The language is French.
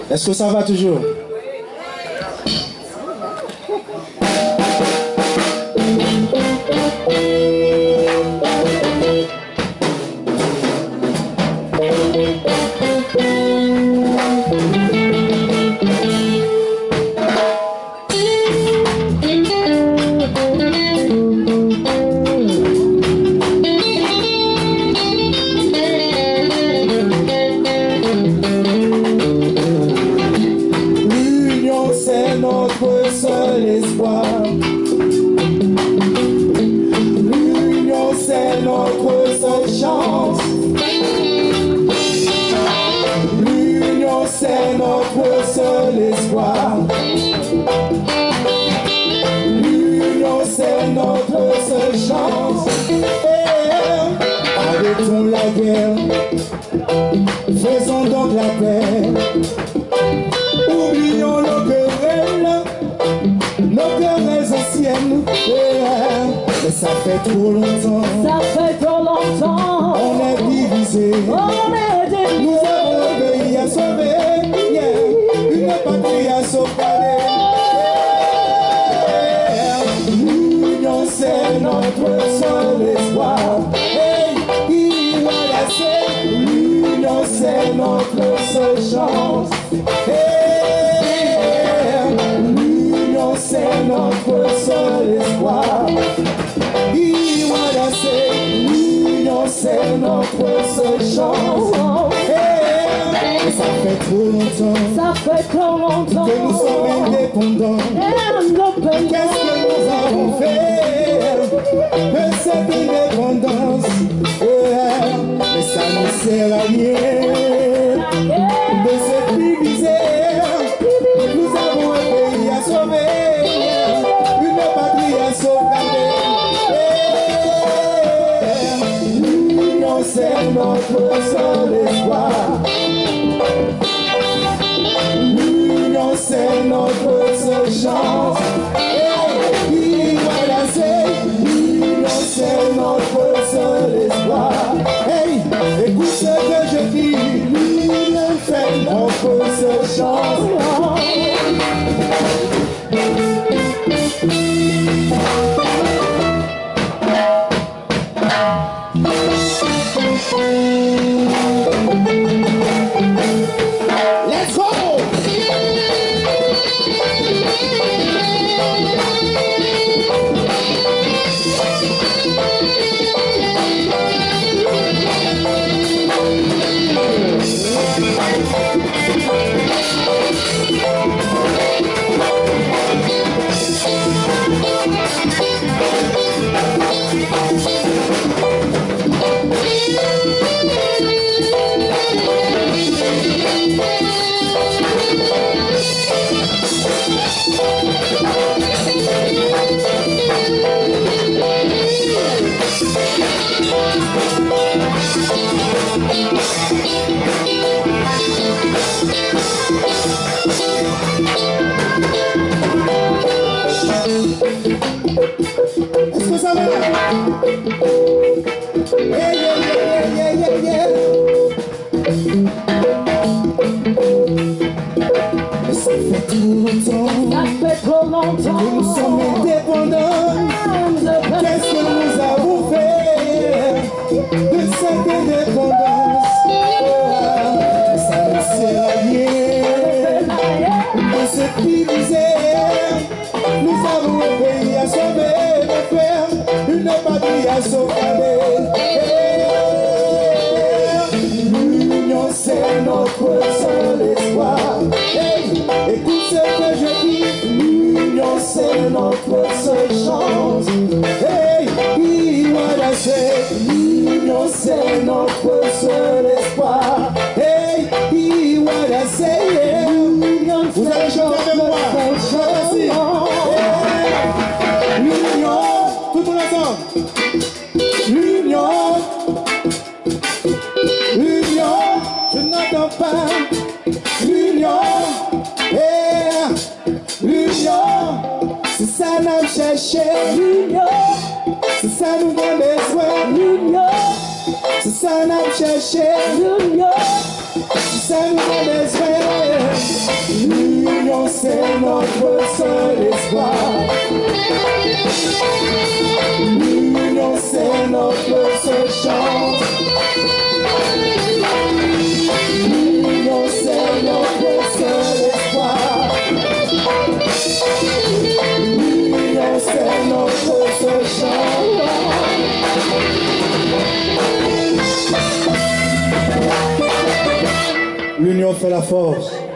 Est-ce que ça va toujours? Arrêtons la guerre, faisons donc la paix. Oublions nos querelles anciennes. Mais ça fait trop longtemps, on est divisés. Nous avons un pays à sauver, une patrie à sauvegarder. L'union c'est notre seul espoir. L'union c'est notre seule chance. L'union c'est notre seul espoir. L'union c'est notre seule chance. Ça fait trop longtemps que nous sommes indépendants. Qu'est-ce que nous avons fait de cette indépendance? Mais ça ne sert à rien de se diviser. Nous avons un pays à sauver, une patrie à sauvegarder. L'union c'est notre seul espoir. L'union c'est notre seule chance. L'union c'est notre seul espoir. Écoute ce que je dis, l'union fait notre seule chance. Let's go! Est-ce que ça va? Yeah. Mais ça fait trop longtemps que nous sommes indépendants. Qu'est-ce que nous avons fait de cette indépendance? Ça ne sert à rien de se diviser. Nous avons un pays à sauver, mes frères, une patrie à sauvegarder. L'union c'est notre seul espoir. Écoute ce que je dis, l'union c'est notre seule chance. L'union c'est notre seul espoir. Vous allez chanter avec moi. L'union, tout le monde ensemble. L'union, je n'entends pas. L'union, c'est ça nous chercher. L'union, c'est ça nous donne besoin. L'union, c'est ça n'a cherché. Ça nous désespère. L'union c'est notre seul espoir. L'union c'est notre seule chance. L'union c'est notre seul espoir. L'union c'est notre seule chance. L'union fait la force.